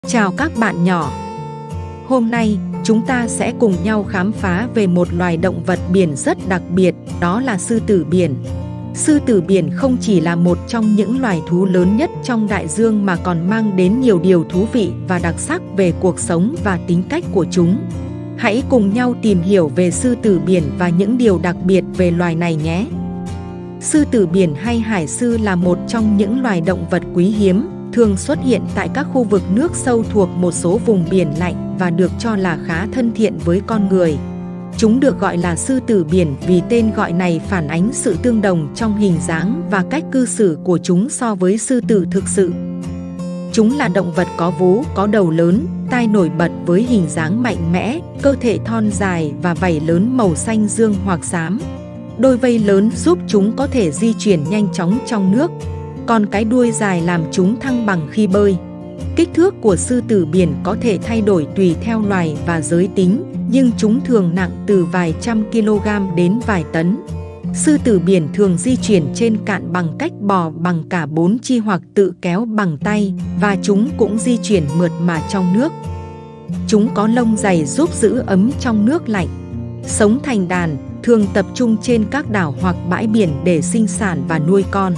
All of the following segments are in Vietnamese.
Chào các bạn nhỏ. Hôm nay, chúng ta sẽ cùng nhau khám phá về một loài động vật biển rất đặc biệt, đó là sư tử biển. Sư tử biển không chỉ là một trong những loài thú lớn nhất trong đại dương mà còn mang đến nhiều điều thú vị và đặc sắc về cuộc sống và tính cách của chúng. Hãy cùng nhau tìm hiểu về sư tử biển và những điều đặc biệt về loài này nhé. Sư tử biển hay hải sư là một trong những loài động vật quý hiếm, thường xuất hiện tại các khu vực nước sâu thuộc một số vùng biển lạnh và được cho là khá thân thiện với con người. Chúng được gọi là sư tử biển vì tên gọi này phản ánh sự tương đồng trong hình dáng và cách cư xử của chúng so với sư tử thực sự. Chúng là động vật có vú, có đầu lớn, tai nổi bật với hình dáng mạnh mẽ, cơ thể thon dài và vảy lớn màu xanh dương hoặc xám. Đôi vây lớn giúp chúng có thể di chuyển nhanh chóng trong nước, còn cái đuôi dài làm chúng thăng bằng khi bơi. Kích thước của sư tử biển có thể thay đổi tùy theo loài và giới tính, nhưng chúng thường nặng từ vài trăm kg đến vài tấn. Sư tử biển thường di chuyển trên cạn bằng cách bò bằng cả 4 chi hoặc tự kéo bằng tay, và chúng cũng di chuyển mượt mà trong nước. Chúng có lông dày giúp giữ ấm trong nước lạnh. Sống thành đàn, thường tập trung trên các đảo hoặc bãi biển để sinh sản và nuôi con.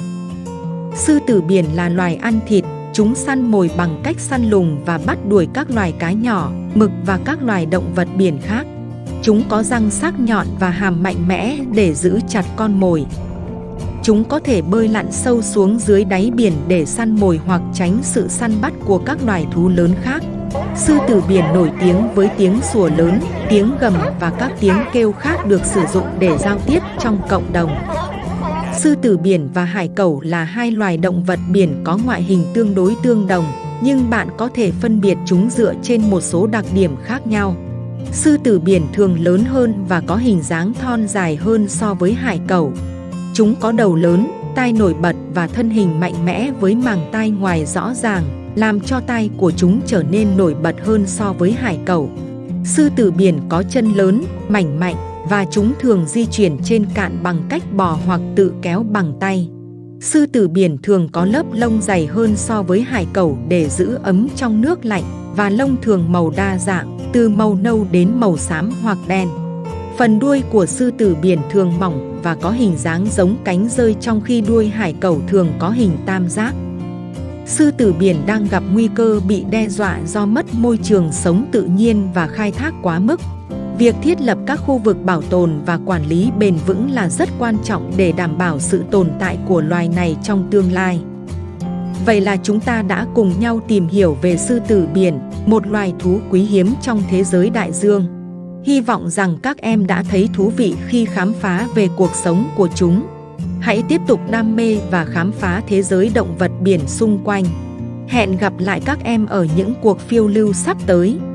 Sư tử biển là loài ăn thịt, chúng săn mồi bằng cách săn lùng và bắt đuổi các loài cá nhỏ, mực và các loài động vật biển khác. Chúng có răng sắc nhọn và hàm mạnh mẽ để giữ chặt con mồi. Chúng có thể bơi lặn sâu xuống dưới đáy biển để săn mồi hoặc tránh sự săn bắt của các loài thú lớn khác. Sư tử biển nổi tiếng với tiếng sủa lớn, tiếng gầm và các tiếng kêu khác được sử dụng để giao tiếp trong cộng đồng. Sư tử biển và hải cẩu là hai loài động vật biển có ngoại hình tương đối tương đồng, nhưng bạn có thể phân biệt chúng dựa trên một số đặc điểm khác nhau. Sư tử biển thường lớn hơn và có hình dáng thon dài hơn so với hải cẩu. Chúng có đầu lớn, tai nổi bật và thân hình mạnh mẽ với màng tai ngoài rõ ràng, làm cho tai của chúng trở nên nổi bật hơn so với hải cẩu. Sư tử biển có chân lớn, mảnh mạnh, và chúng thường di chuyển trên cạn bằng cách bò hoặc tự kéo bằng tay. Sư tử biển thường có lớp lông dày hơn so với hải cẩu để giữ ấm trong nước lạnh, và lông thường màu đa dạng, từ màu nâu đến màu xám hoặc đen. Phần đuôi của sư tử biển thường mỏng và có hình dáng giống cánh dơi, trong khi đuôi hải cẩu thường có hình tam giác. Sư tử biển đang gặp nguy cơ bị đe dọa do mất môi trường sống tự nhiên và khai thác quá mức. Việc thiết lập các khu vực bảo tồn và quản lý bền vững là rất quan trọng để đảm bảo sự tồn tại của loài này trong tương lai. Vậy là chúng ta đã cùng nhau tìm hiểu về sư tử biển, một loài thú quý hiếm trong thế giới đại dương. Hy vọng rằng các em đã thấy thú vị khi khám phá về cuộc sống của chúng. Hãy tiếp tục đam mê và khám phá thế giới động vật biển xung quanh. Hẹn gặp lại các em ở những cuộc phiêu lưu sắp tới.